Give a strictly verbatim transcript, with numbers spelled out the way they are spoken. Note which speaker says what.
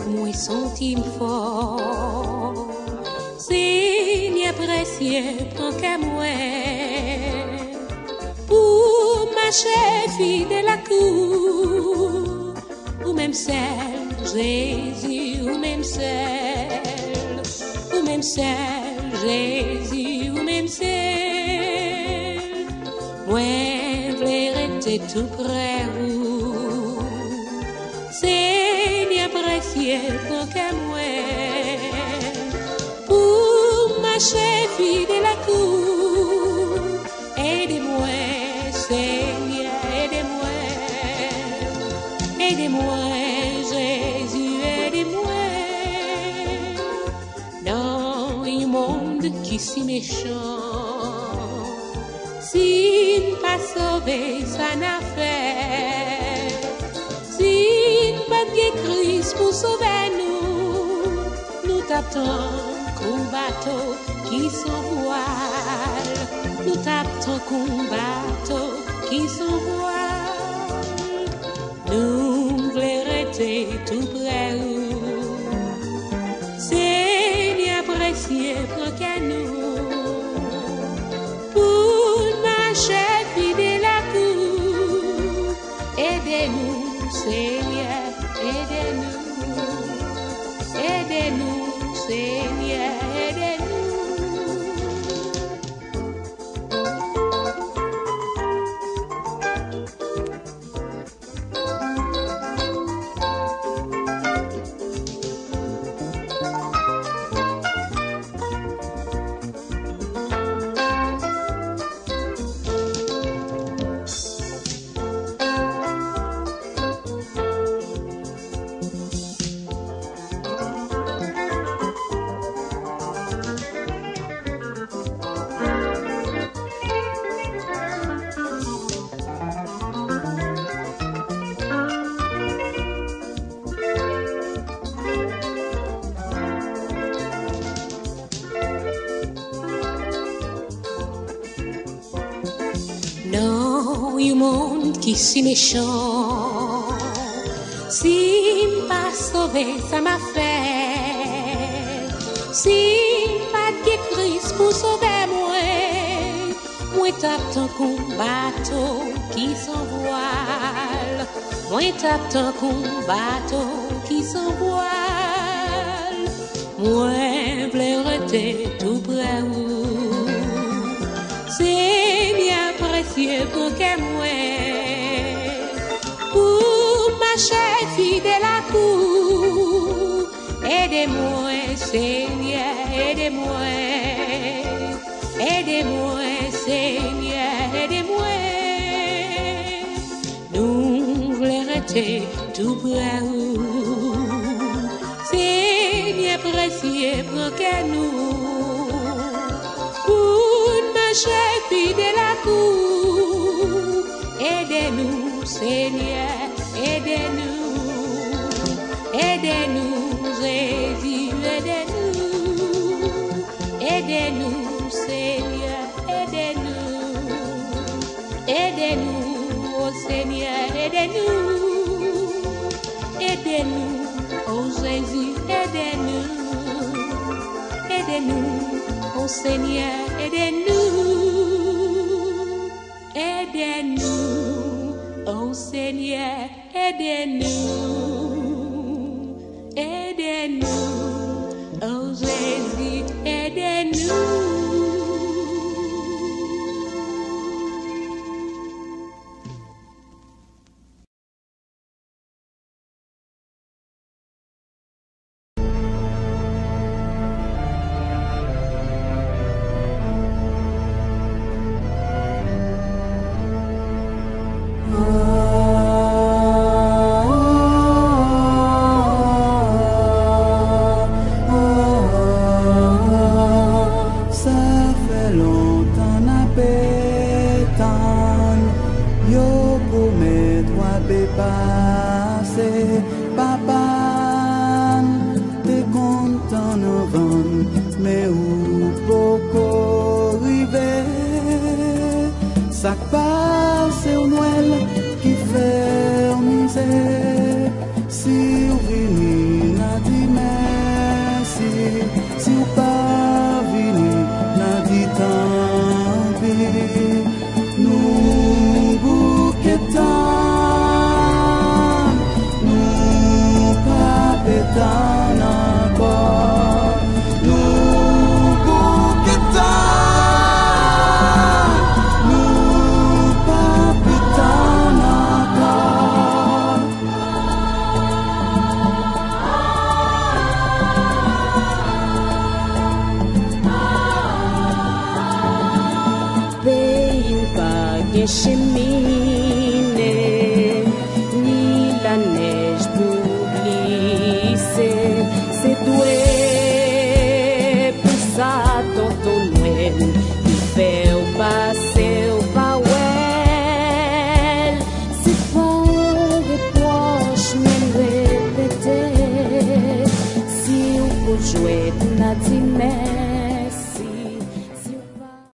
Speaker 1: moi senti fort. Seigneur précieux, prends qu'à moi, pour marcher fidèle à cour, ou même celle, Jésus, ou même celle, ou même celle, Jésus, ou même celle, moi, v'lais rester tout près où, Seigneur précieux, prends qu'à moi, pour marcher fidèle à cour, aidez-moi, Seigneur, aidez-moi, aidez-moi, Jésus, aidez-moi, dans un monde qui si méchant, si pas sauvé, ça n'a fait, si pas de Christ pour sauver nous, nous t'attendons qu'un bateau qui s'envole, nous t'attendons qu'un bateau qui s'envole, nous voulons rester tout près où, Seigneur précieux, prends qu'à nous, pour marcher fidèle à cour, aidez-nous, Seigneur, aidez-nous, aidez-nous, Seigneur, aidez-nous. Non, un monde qui si méchant, si pas sauvé, ça m'a fait, si pas de Christ pour sauver moi, moi t'attends qu'un bateau qui s'envole, moi t'attends qu'un bateau qui s'envole, moi v'lais rester tout près où, Seigneur précieux, pour que moi, pour marcher fidèle à cour, aidez-moi, Seigneur, aidez-moi, aidez-moi, Seigneur, aidez-moi, nous voulons rester tout près où, Seigneur précieux, pour que nous, marcher fidèle à cour, aidez-nous, Seigneur, aidez-nous, aidez-nous, Jésus, aidez-nous, aidez-nous, Seigneur, aidez-nous, aidez-nous, oh Seigneur, aidez-nous, aidez-nous, oh Jésus, aidez-nous, aidez-nous, oh Seigneur, aidez-nous, aidez-nous, oh Seigneur, aidez-nous, aidez-nous, oh Jésus, aidez-nous.
Speaker 2: Oh
Speaker 1: rien cheminer, ni la neige pour glisser. C'est doué pour ça, tonton Noël, qui fait au passé au bawel. C'est pas reproche, mais répéter, si on peut jouer de natinelle.